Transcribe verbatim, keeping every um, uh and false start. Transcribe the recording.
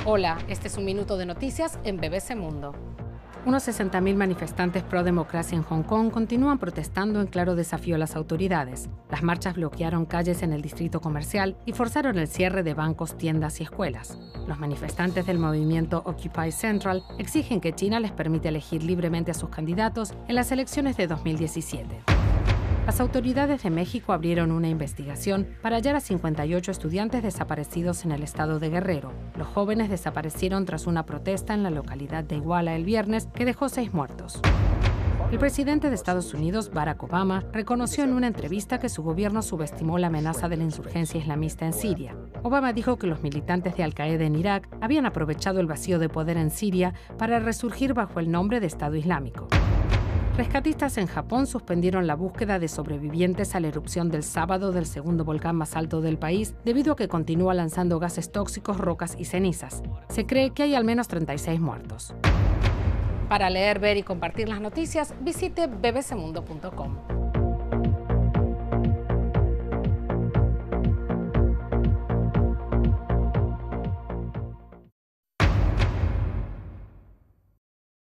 Hola, este es un minuto de noticias en B B C Mundo. Unos sesenta mil manifestantes pro democracia en Hong Kong continúan protestando en claro desafío a las autoridades. Las marchas bloquearon calles en el distrito comercial y forzaron el cierre de bancos, tiendas y escuelas. Los manifestantes del movimiento Occupy Central exigen que China les permita elegir libremente a sus candidatos en las elecciones de dos mil diecisiete. Las autoridades de México abrieron una investigación para hallar a cincuenta y ocho estudiantes desaparecidos en el estado de Guerrero. Los jóvenes desaparecieron tras una protesta en la localidad de Iguala el viernes que dejó seis muertos. El presidente de Estados Unidos, Barack Obama, reconoció en una entrevista que su gobierno subestimó la amenaza de la insurgencia islamista en Siria. Obama dijo que los militantes de Al-Qaeda en Irak habían aprovechado el vacío de poder en Siria para resurgir bajo el nombre de Estado Islámico. Rescatistas en Japón suspendieron la búsqueda de sobrevivientes a la erupción del sábado del segundo volcán más alto del país debido a que continúa lanzando gases tóxicos, rocas y cenizas. Se cree que hay al menos treinta y seis muertos. Para leer, ver y compartir las noticias, visite b b c mundo punto com.